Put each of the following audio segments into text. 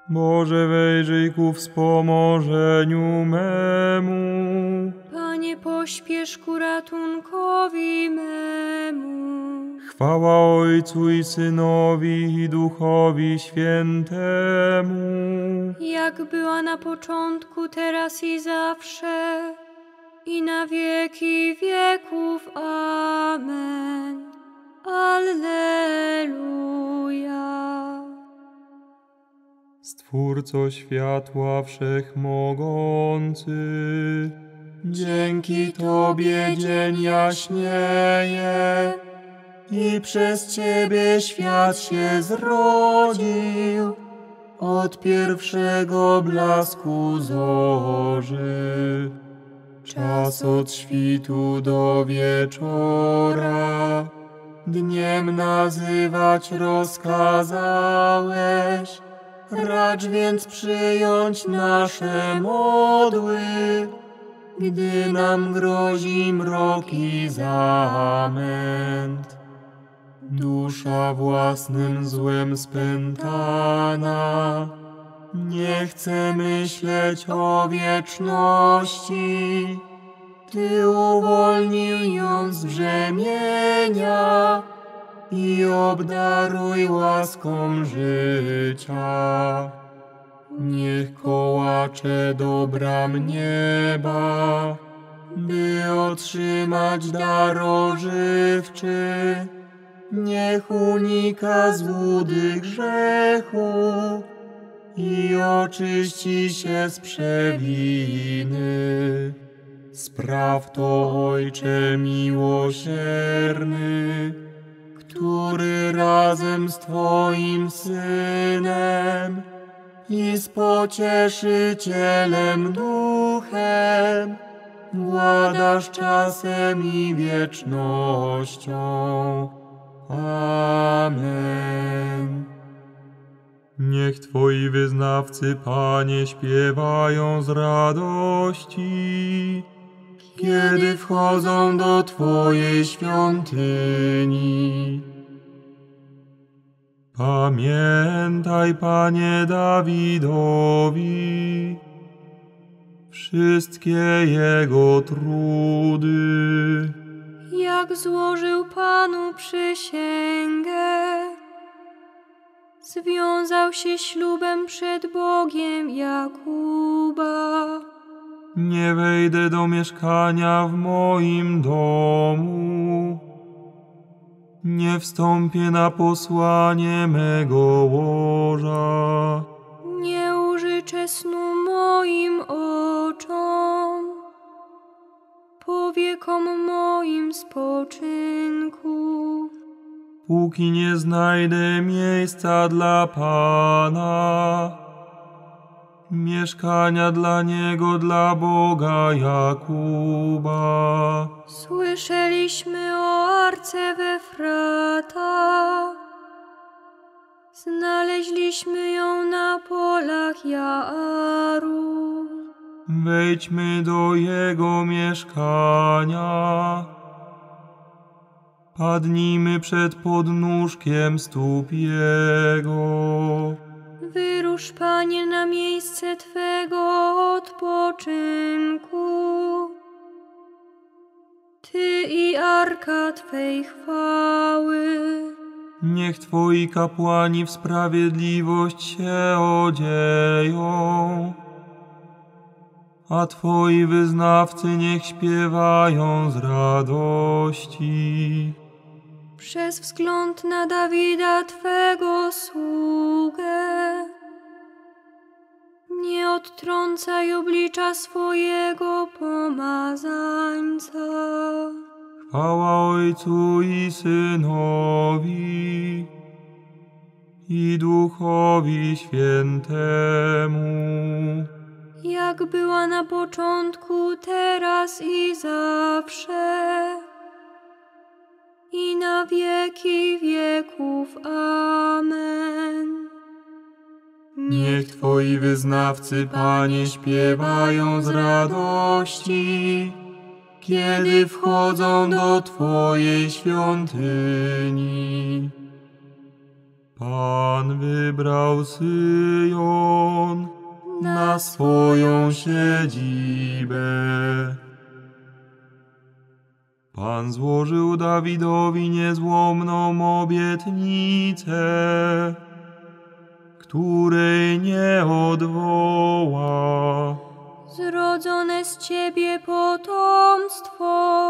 Boże, wejrzyj ku wspomożeniu memu. Panie, pośpiesz ku ratunkowi memu. Chwała Ojcu i Synowi i Duchowi Świętemu. Jak była na początku, teraz i zawsze, i na wieki wieków. Amen. Alleluja. Stwórco światła wszechmogący, dzięki Tobie dzień jaśnieje i przez Ciebie świat się zrodził od pierwszego blasku zorzy. Czas od świtu do wieczora dniem nazywać rozkazałeś. Racz więc przyjąć nasze modły, gdy nam grozi mrok i zamęt. Dusza własnym złem spętana nie chce myśleć o wieczności. Ty uwolnij ją z brzemienia i obdaruj łaską życia. Niech kołacze do bram nieba, by otrzymać dar ożywczy. Niech unika złudy grzechu i oczyści się z przewiny. Spraw to, Ojcze miłosierny, który razem z Twoim Synem i z Pocieszycielem Duchem władasz czasem i wiecznością. Amen. Niech Twoi wyznawcy, Panie, śpiewają z radości, kiedy wchodzą do Twojej świątyni. Pamiętaj, Panie, Dawidowi wszystkie jego trudy. Jak złożył Panu przysięgę, związał się ślubem przed Bogiem Jakuba. Nie wejdę do mieszkania w moim domu, nie wstąpię na posłanie mego łoża. Nie użyczę snu moim oczom, powiekom moim spoczynku. Póki nie znajdę miejsca dla Pana, mieszkania dla Niego, dla Boga Jakuba. Słyszeliśmy o Arce w Efrata, znaleźliśmy ją na polach Jaaru. Wejdźmy do Jego mieszkania, padnijmy przed podnóżkiem stóp Jego. Wyrusz, Panie, na miejsce Twego odpoczynku, Ty i arka Twej chwały. Niech Twoi kapłani w sprawiedliwość się odzieją, a Twoi wyznawcy niech śpiewają z radości. Przez wzgląd na Dawida Twego sługę, nie odtrącaj oblicza swojego pomazańca. Chwała Ojcu i Synowi i Duchowi Świętemu. Jak była na początku, teraz i zawsze, i na wieki wieków. Amen. Niech Twoi wyznawcy, Panie, śpiewają z radości, kiedy wchodzą do Twojej świątyni. Pan wybrał Syjon na swoją siedzibę. Pan złożył Dawidowi niezłomną obietnicę, której nie odwoła. Zrodzone z Ciebie potomstwo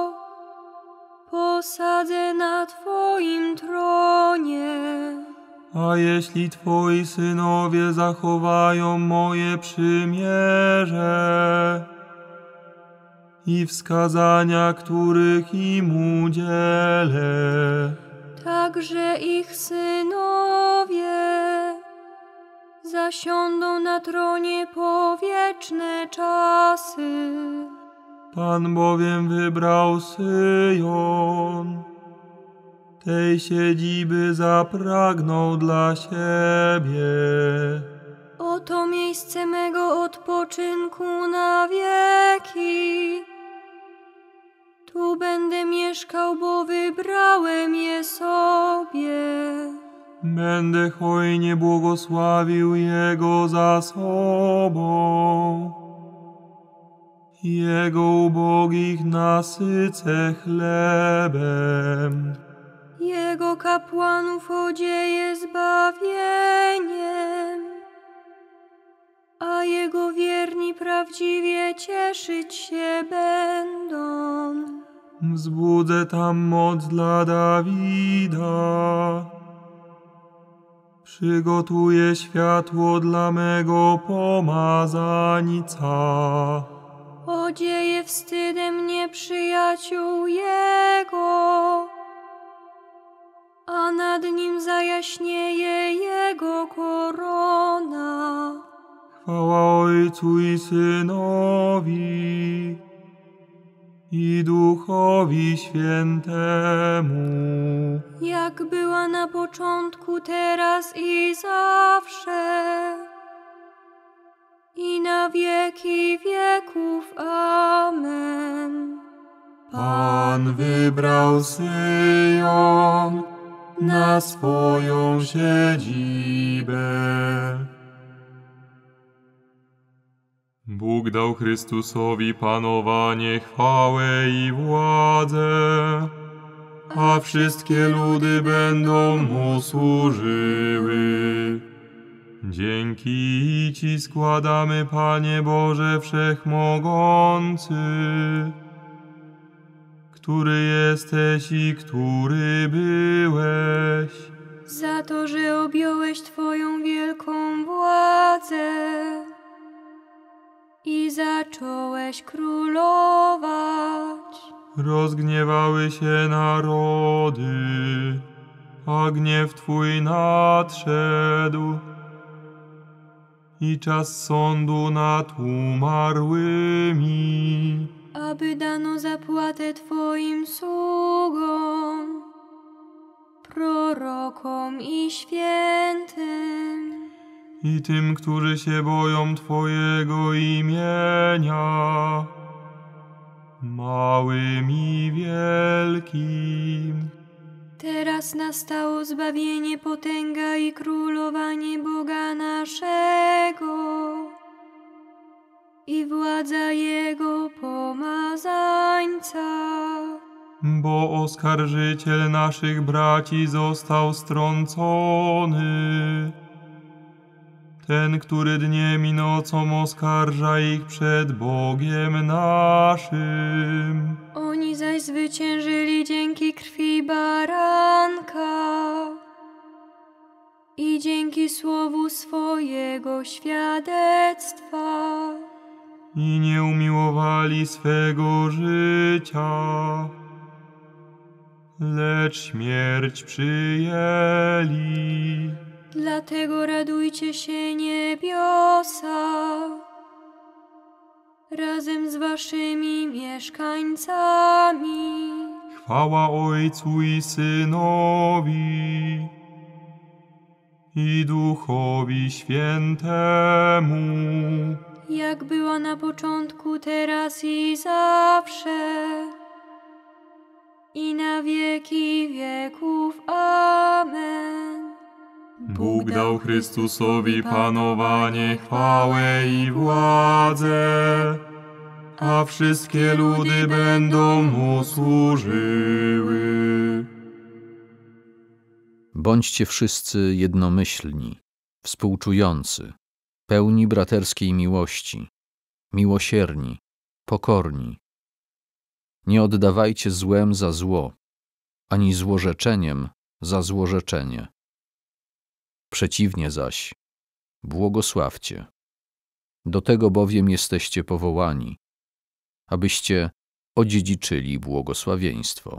posadzę na Twoim tronie. A jeśli Twoi synowie zachowają moje przymierze i wskazania, których im udzielę, Także ich synowie zasiądą na tronie po wieczne czasy. Pan bowiem wybrał Syjon, tej siedziby zapragnął dla siebie. Oto miejsce mego odpoczynku na wieki. Tu będę mieszkał, bo wybrałem je sobie. Będę hojnie błogosławił Jego zasobą. Jego ubogich nasycę chlebem. Jego kapłanów odzieje zbawieniem, a Jego wierni prawdziwie cieszyć się będą. Wzbudzę tam moc dla Dawida. Przygotuję światło dla mego pomazańca. Odzieje wstydem nieprzyjaciół Jego, a nad nim zajaśnieje Jego korona. Chwała Ojcu i Synowi i Duchowi Świętemu, Jak była na początku, teraz i zawsze, i na wieki wieków. Amen. Pan wybrał Syjon na swoją siedzibę. Bóg dał Chrystusowi panowanie, chwałę i władzę, a wszystkie ludy będą Mu służyły. Dzięki Ci składamy, Panie Boże Wszechmogący, który jesteś i który byłeś, Za to, że objąłeś Twoją wielką władzę i zacząłeś królować. rozgniewały się narody, a gniew Twój nadszedł i czas sądu nad umarłymi, Aby dano zapłatę Twoim sługom, prorokom i świętym, i tym, którzy się boją Twojego imienia, małym i wielkim. Teraz nastało zbawienie, potęga i królowanie Boga naszego i władza Jego pomazańca. Bo oskarżyciel naszych braci został strącony, ten, który dniem i nocą oskarża ich przed Bogiem naszym. Oni zaś zwyciężyli dzięki krwi baranka i dzięki słowu swojego świadectwa. I nie umiłowali swego życia, lecz śmierć przyjęli. Dlatego radujcie się, niebiosa, razem z waszymi mieszkańcami. Chwała Ojcu i Synowi i Duchowi Świętemu, Jak była na początku, teraz i zawsze, i na wieki wieków. Amen. Bóg dał Chrystusowi panowanie, chwałę i władzę, a wszystkie ludy będą Mu służyły. Bądźcie wszyscy jednomyślni, współczujący, pełni braterskiej miłości, miłosierni, pokorni. Nie oddawajcie złem za zło, ani złorzeczeniem za złorzeczenie. Przeciwnie zaś, błogosławcie. Do tego bowiem jesteście powołani, abyście odziedziczyli błogosławieństwo.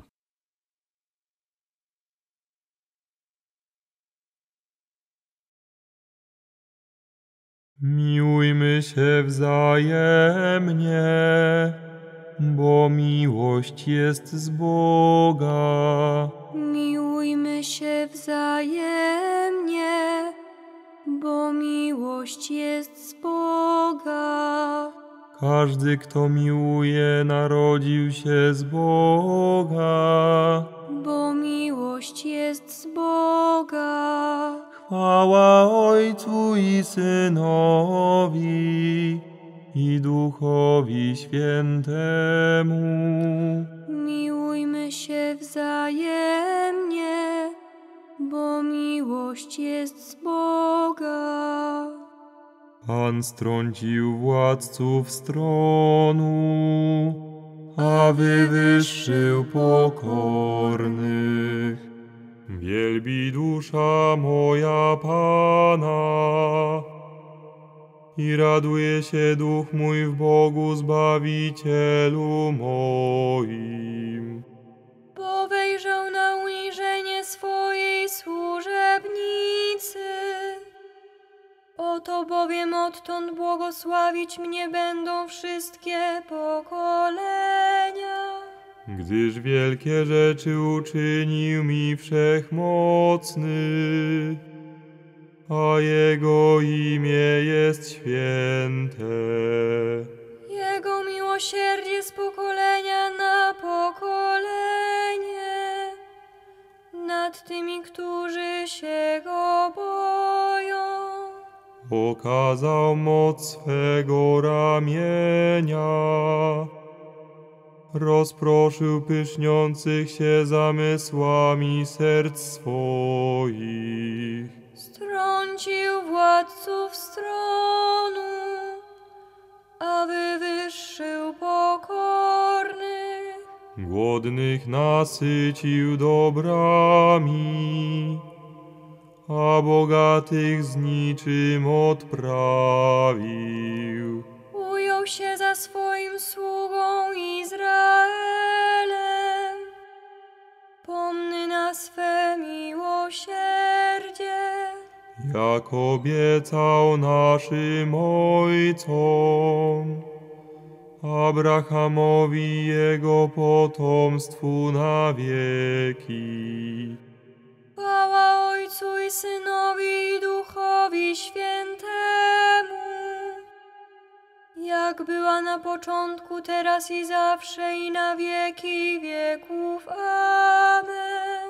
Miłujmy się wzajemnie, bo miłość jest z Boga. Miłujmy się wzajemnie, bo miłość jest z Boga. Każdy, kto miłuje, narodził się z Boga. Bo miłość jest z Boga. Chwała Ojcu i Synowi i Duchowi Świętemu. Miłujmy się wzajemnie, bo miłość jest z Boga. Pan strącił władców stronu, a wywyższył pokornych. Wielbi dusza moja Pana i raduje się duch mój w Bogu Zbawicielu moim. Bo wejrzał na uniżenie swojej służebnicy. Oto bowiem odtąd błogosławić mnie będą wszystkie pokolenia. Gdyż wielkie rzeczy uczynił mi Wszechmocny, a Jego imię jest święte. Jego miłosierdzie z pokolenia na pokolenie nad tymi, którzy się Go boją. Okazał moc swego ramienia, rozproszył pyszniących się zamysłami serc swoich. Strącił władców stronu, a wywyższył pokornych. Głodnych nasycił dobrami, a bogatych z niczym odprawił. Ujął się za swoim sługą Izraelem, pomny na swe miłosierdzie. Jak obiecał naszym ojcom, Abrahamowi i jego potomstwu na wieki. Chwała Ojcu i Synowi i Duchowi Świętemu, jak była na początku, teraz i zawsze, i na wieki wieków. Amen.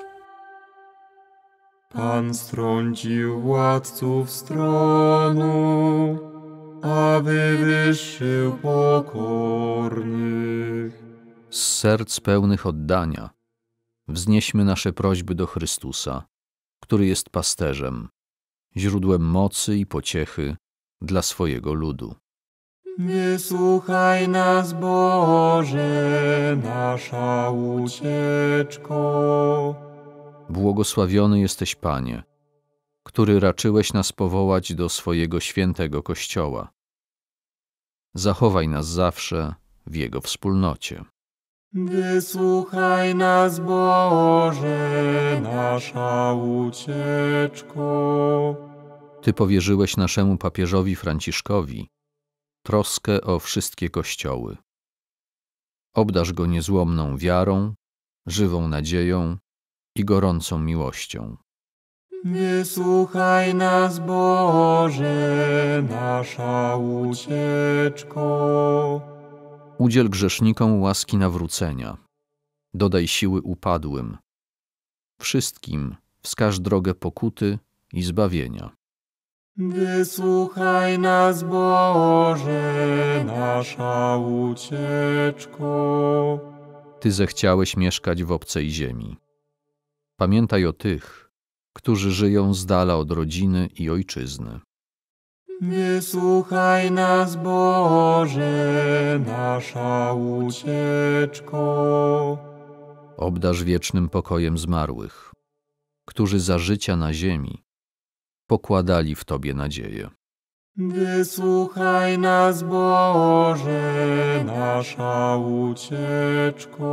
Pan strącił władców stronu, a wywyższył pokornych. Z serc pełnych oddania wznieśmy nasze prośby do Chrystusa, który jest pasterzem, źródłem mocy i pociechy dla swojego ludu. Wysłuchaj nas, Boże, nasza ucieczko. Błogosławiony jesteś, Panie, który raczyłeś nas powołać do swojego świętego Kościoła. Zachowaj nas zawsze w Jego wspólnocie. Wysłuchaj nas, Boże, nasza ucieczko. Ty powierzyłeś naszemu papieżowi Franciszkowi troskę o wszystkie kościoły. Obdarz go niezłomną wiarą, żywą nadzieją i gorącą miłością. Wysłuchaj nas, Boże, nasza ucieczko. Udziel grzesznikom łaski nawrócenia. Dodaj siły upadłym. Wszystkim wskaż drogę pokuty i zbawienia. Wysłuchaj nas, Boże, nasza ucieczko. Ty zechciałeś mieszkać w obcej ziemi. Pamiętaj o tych, którzy żyją z dala od rodziny i ojczyzny. Wysłuchaj nas, Boże, nasza ucieczko. Obdarz wiecznym pokojem zmarłych, którzy za życia na ziemi pokładali w Tobie nadzieję. Wysłuchaj nas, Boże, nasza ucieczko.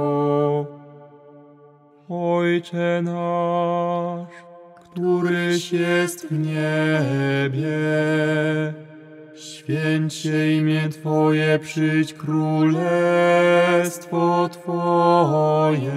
Ojcze nasz, któryś jest w niebie, święć się imię Twoje, przyjdź królestwo Twoje.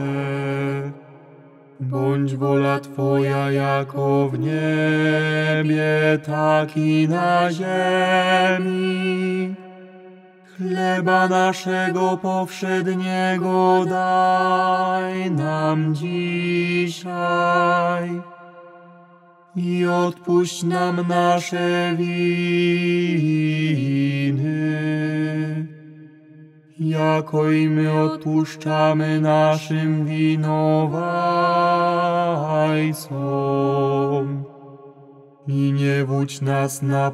Bądź wola Twoja jako w niebie, tak i na ziemi. Chleba naszego powszedniego daj nam dzisiaj i odpuść nam nasze winy, jako i my odpuszczamy naszym winowajcom. I nie wódź nas na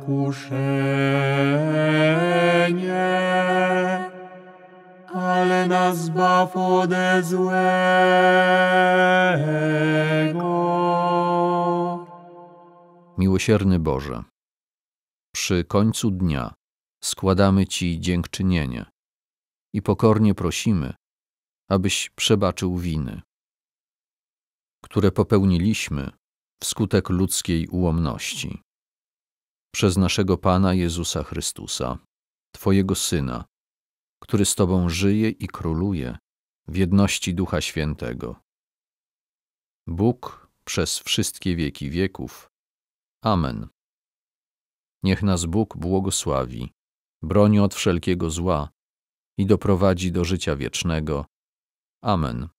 pokuszenie, ale nas zbaw ode złego. Miłosierny Boże, przy końcu dnia składamy Ci dziękczynienie i pokornie prosimy, abyś przebaczył winy, które popełniliśmy wskutek ludzkiej ułomności. Przez naszego Pana Jezusa Chrystusa, Twojego Syna, który z Tobą żyje i króluje w jedności Ducha Świętego. Bóg przez wszystkie wieki wieków. Amen. Niech nas Bóg błogosławi, broni od wszelkiego zła i doprowadzi do życia wiecznego. Amen.